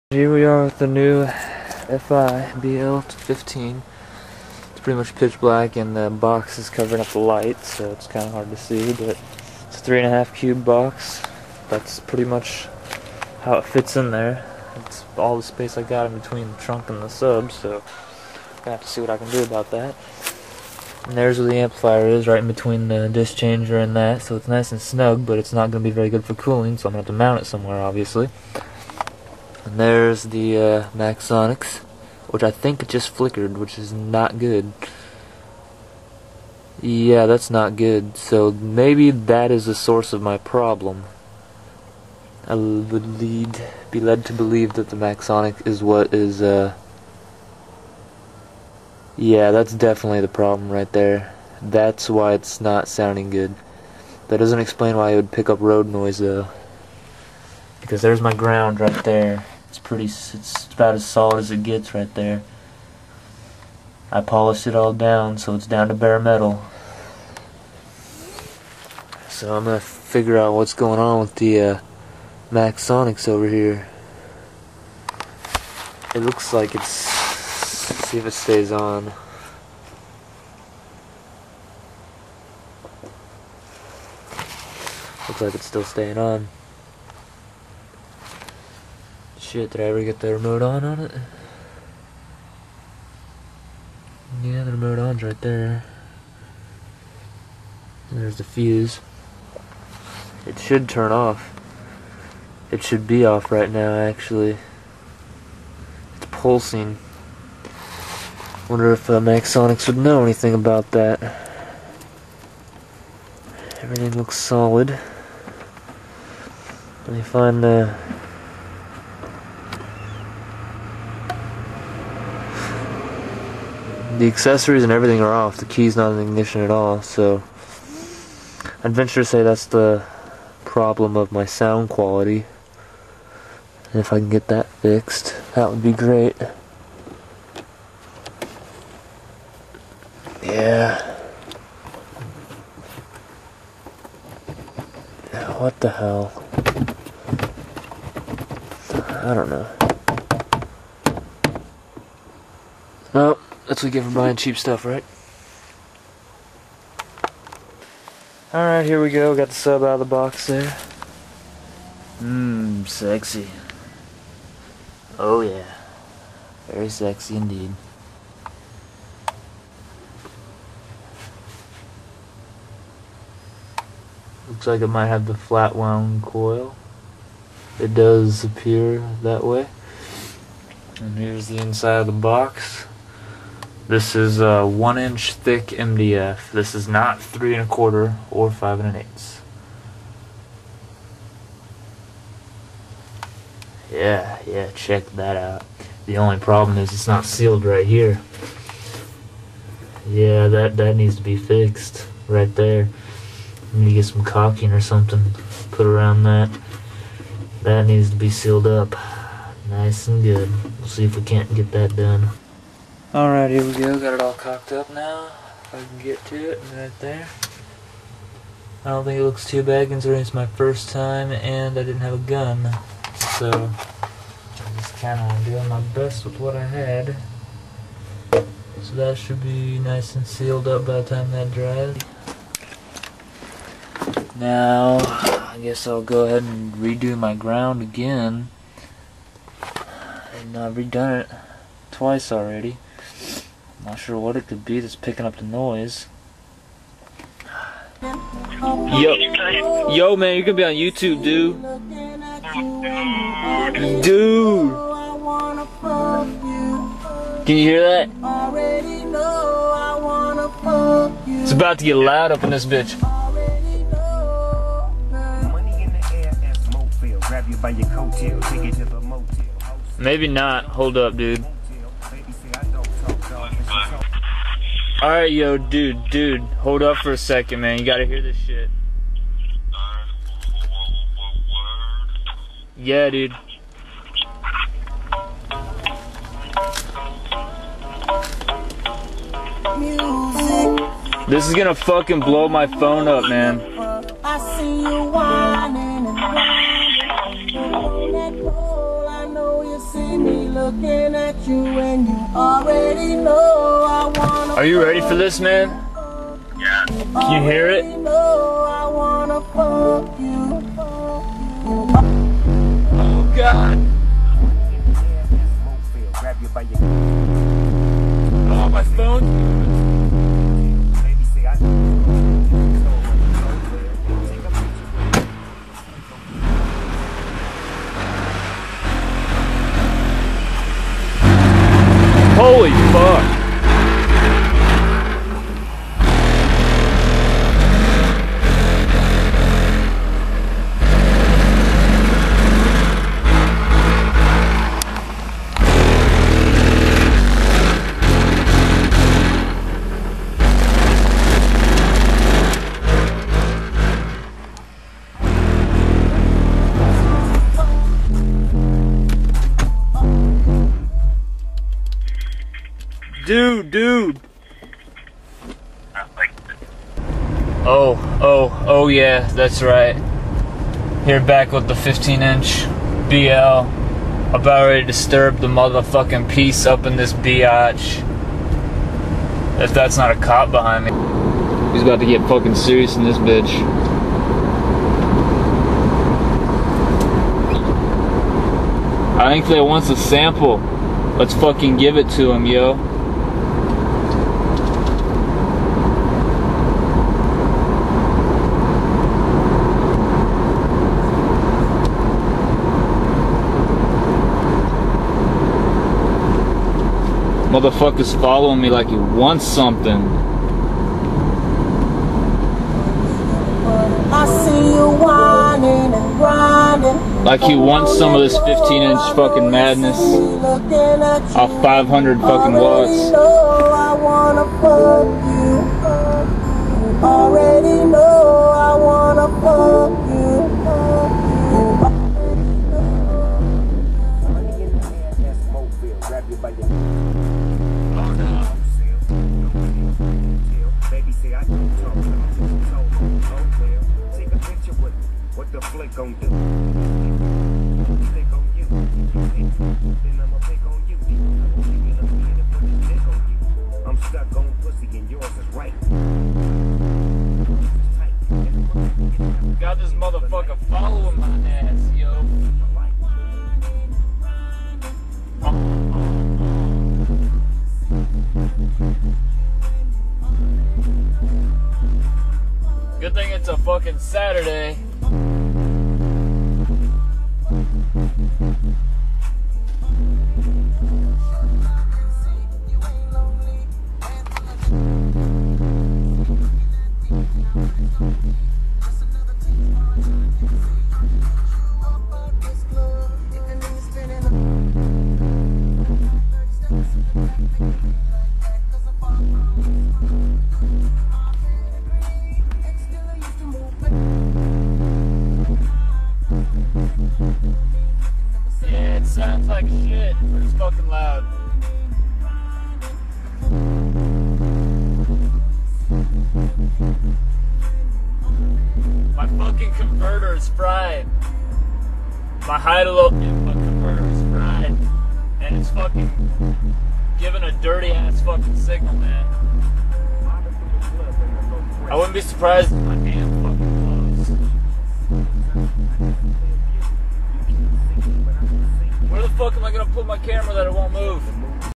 Here we are with the new FI BL15. It's pretty much pitch black and the box is covering up the light, so it's kind of hard to see, but it's a 3.5 cube box. That's pretty much how it fits in there. It's all the space I got in between the trunk and the sub, so I'm gonna have to see what I can do about that. And there's where the amplifier is, right in between the disc changer and that, so it's nice and snug, but it's not going to be very good for cooling, so I'm going to have to mount it somewhere, obviously. And there's the Maxsonics, which I think it just flickered, which is not good. Yeah, that's not good. So maybe that is the source of my problem. I would be led to believe that the Maxsonic is what is, yeah, that's definitely the problem right there. That's why it's not sounding good. That doesn't explain why it would pick up road noise, though. Because there's my ground right there. It's about as solid as it gets right there. I polished it all down, so it's down to bare metal. So I'm gonna figure out what's going on with the Maxsonics over here. It looks like it's. See if it stays on. Looks like it's still staying on. Shit, did I ever get the remote on it? Yeah, the remote on's right there. And there's the fuse. It should turn off. It should be off right now, actually. It's pulsing. Wonder if Maxsonics would know anything about that. Everything looks solid. Let me find the accessories and everything are off. The key's not in the ignition at all, so I'd venture to say that's the problem of my sound quality. And if I can get that fixed, that would be great. Yeah. What the hell? I don't know. Well, that's what we get for buying cheap stuff, right? Alright, here we go. Got the sub out of the box there. Sexy. Oh yeah. Very sexy indeed. Looks like it might have the flat wound coil. It does appear that way. And here's the inside of the box. This is a 1-inch thick MDF. This is not 3 1/4 or 5 1/8. Yeah, check that out. The only problem is it's not sealed right here. Yeah, that needs to be fixed right there. I need to get some caulking or something put around that. That needs to be sealed up nice and good. We'll see if we can't get that done. Alright, here we go. Got it all caulked up now. If I can get to it, right there. I don't think it looks too bad considering it's my first time and I didn't have a gun. So I'm just kind of doing my best with what I had. So that should be nice and sealed up by the time that dries. Now, I guess I'll go ahead and redo my ground again. And I've redone it twice already. Not sure what it could be that's picking up the noise. Yo man, you're gonna be on YouTube, dude. Dude! Can you hear that? It's about to get loud up in this bitch. Maybe not. Hold up, dude. Alright, yo, dude, hold up for a second, man. You gotta hear this shit. Yeah, dude. This is gonna fucking blow my phone up, man. I see you whining and whining. I know you see looking at you and you already know I wanna. Are you ready for this, man? Yeah. Can you hear it? I wanna fuck you. Oh God. Oh, my phone. Holy fuck. Dude. Oh yeah, that's right. Here back with the 15-inch BL. About ready to disturb the motherfucking peace up in this biatch. If that's not a cop behind me. He's about to get fucking serious in this bitch. I think they wants a sample. Let's fucking give it to him, yo. Motherfucker's following me like he wants something. I see you whining and grinding. Like he wants some of this 15-inch fucking madness off 500 fucking watts. I wanna fuck you. Already know I wanna fuck you. What the flick gon' do? Stick on you. Then I'ma pick on you. I'm stuck on pussy and yours is right. Got this motherfucker following my ass, yo. Good thing it's a fucking Saturday. Yeah, it sounds like shit. It's fucking loud. My fucking converter is fried. My high-to-low input converter is fried. And it's fucking giving a dirty-ass fucking signal, man. I wouldn't be surprised if my amp fucking blows. Where the fuck am I gonna put my camera that it won't move?